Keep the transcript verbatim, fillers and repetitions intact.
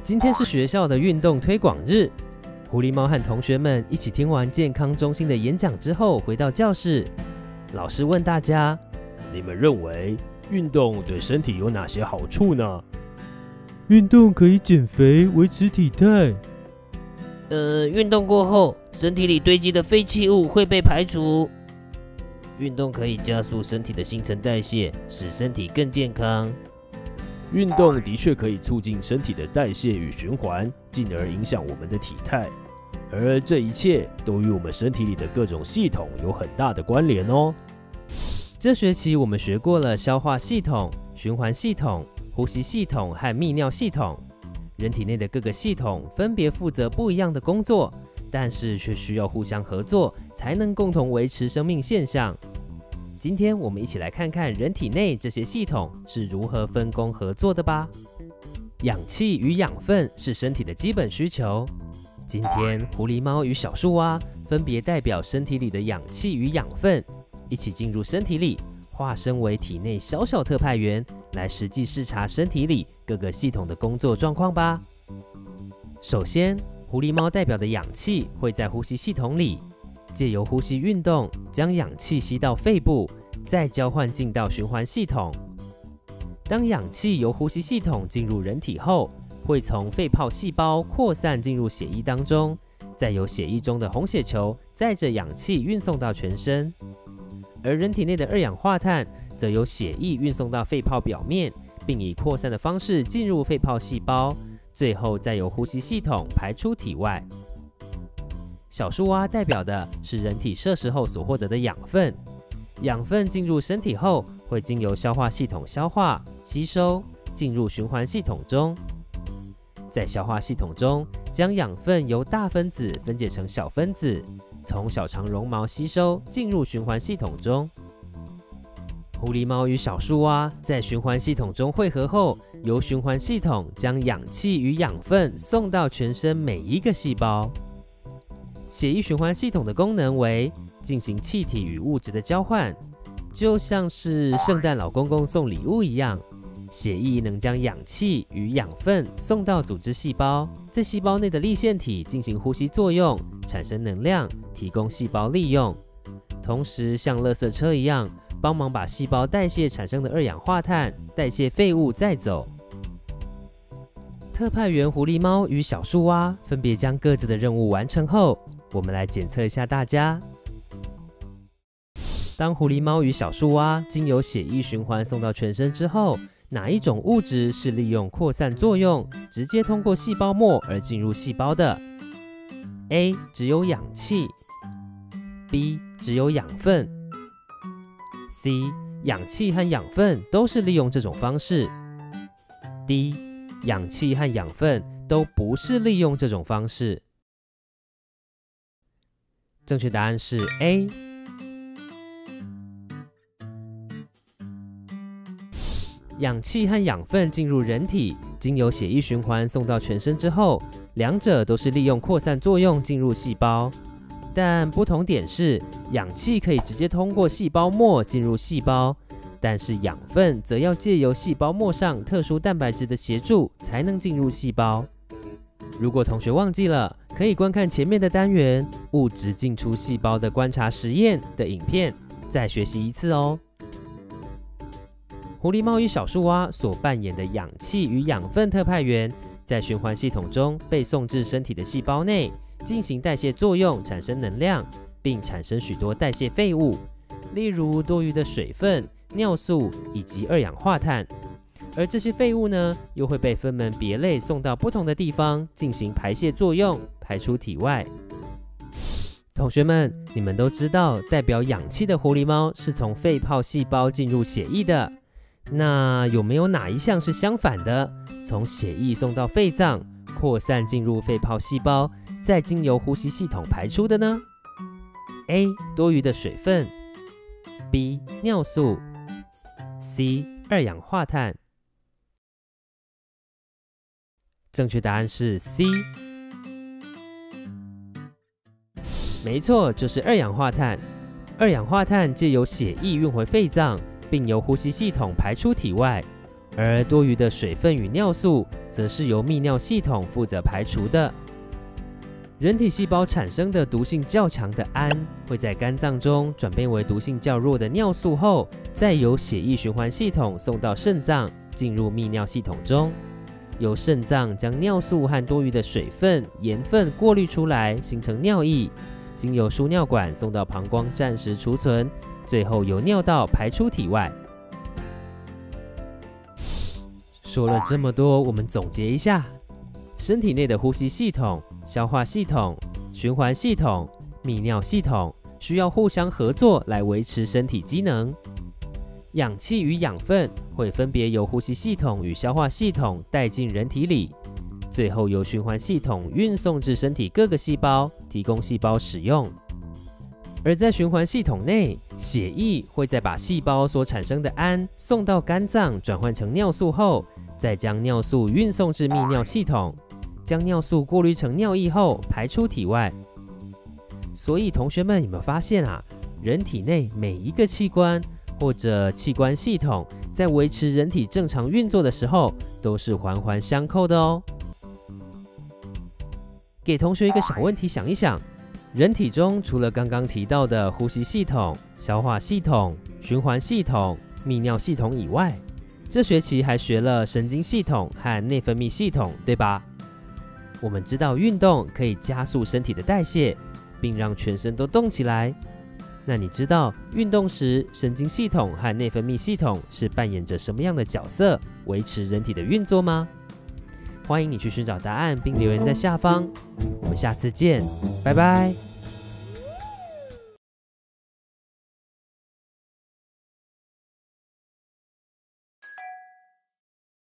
今天是学校的运动推广日，狐狸猫和同学们一起听完健康中心的演讲之后，回到教室。老师问大家： 你们认为运动对身体有哪些好处呢？ 运动可以减肥，维持体态。 呃，运动过后，身体里堆积的废弃物会被排除。运动可以加速身体的新陈代谢，使身体更健康。 运动的确可以促进身体的代谢与循环，进而影响我们的体态。而这一切都与我们身体里的各种系统有很大的关联哦。 这学期我们学过了消化系统、循环系统、呼吸系统和泌尿系统。人体内的各个系统分别负责不一样的工作，但是却需要互相合作，才能共同维持生命现象。今天我们一起来看看人体内这些系统是如何分工合作的吧。氧气与养分是身体的基本需求。今天狐狸猫与小树蛙分别代表身体里的氧气与养分，一起进入身体里，化身为体内小小特派员，来实际视察身体里各个系统的工作状况吧。首先，狐狸猫代表的氧气会在呼吸系统里，借由呼吸运动将氧气吸到肺部，再交换进到循环系统。当氧气由呼吸系统进入人体后，会从肺泡细胞扩散进入血液当中，再由血液中的红血球载着氧气运送到全身。而人体内的二氧化碳则由血液运送到肺泡表面，并以扩散的方式进入肺泡细胞，最后再由呼吸系统排出体外。小树蛙代表的是人体摄食后所获得的养分，养分进入身体后，会经由消化系统消化、吸收，进入循环系统中。在消化系统中，将养分由大分子分解成小分子，从小肠绒毛吸收，进入循环系统中。狐狸猫与小树蛙在循环系统中汇合后，由循环系统将氧气与养分送到全身每一个细胞。血液循环系统的功能为进行气体与物质的交换，就像是圣诞老公公送礼物一样。血液能将氧气与养分送到组织细胞，在细胞内的粒线体进行呼吸作用，产生能量，提供细胞利用。同时像垃圾车一样，帮忙把细胞代谢产生的二氧化碳代谢废物再走。特派员狐狸猫与小树蛙分别将各自的任务完成后，我们来检测一下大家。当狐狸猫与小树蛙经由血液循环送到全身之后，哪一种物质是利用扩散作用，直接通过细胞膜而进入细胞的？ A. 只有氧气 B. 只有养分 C. 氧气和养分都是利用这种方式 D. 氧气和养分都不是利用这种方式。正确答案是 A。氧气和养分进入人体，经由血液循环送到全身之后，两者都是利用扩散作用进入细胞。但不同点是，氧气可以直接通过细胞膜进入细胞，但是养分则要借由细胞膜上特殊蛋白质的协助才能进入细胞。如果同学忘记了，可以观看前面的单元物质进出细胞的观察实验的影片，再学习一次哦。狐狸猫与小树蛙所扮演的氧气与养分特派员，在循环系统中被送至身体的细胞内，进行代谢作用，产生能量，并产生许多代谢废物，例如多余的水分、尿素以及二氧化碳。而这些废物呢，又会被分门别类送到不同的地方进行排泄作用，排出体外。同学们，你们都知道，代表氧气的狐狸猫是从肺泡细胞进入血液的。那有没有哪一项是相反的，从血液送到肺脏，扩散进入肺泡细胞，再经由呼吸系统排出的呢？ A. 多余的水分 B. 尿素 C. 二氧化碳。正确答案是 C。 没错，就是二氧化碳。二氧化碳借由血液运回肺脏，并由呼吸系统排出体外。 而多余的水分与尿素则是由泌尿系统负责排除的。人体细胞产生的毒性较强的氨，会在肝脏中转变为毒性较弱的尿素后，再由血液循环系统送到肾脏，进入泌尿系统中，由肾脏将尿素和多余的水分、盐分过滤出来，形成尿液，经由输尿管送到膀胱暂时储存，最后由尿道排出体外。说了这么多，我们总结一下：身体内的呼吸系统、消化系统、循环系统、泌尿系统需要互相合作来维持身体机能。氧气与养分会分别由呼吸系统与消化系统带进人体里，最后由循环系统运送至身体各个细胞，提供细胞使用。而在循环系统内，血液会再把细胞所产生的氨送到肝脏转换成尿素后，再将尿素运送至泌尿系统，将尿素过滤成尿液后排出体外。所以同学们有没有发现啊，人体内每一个器官或者器官系统在维持人体正常运作的时候，都是环环相扣的哦。给同学一个小问题想一想，人体中除了刚刚提到的呼吸系统、消化系统、循环系统、泌尿系统以外，这学期还学了神经系统和内分泌系统，对吧？我们知道运动可以加速身体的代谢，并让全身都动起来。那你知道运动时神经系统和内分泌系统是扮演着什么样的角色，维持人体的运作吗？欢迎你去寻找答案并留言在下方。我们下次见，拜拜。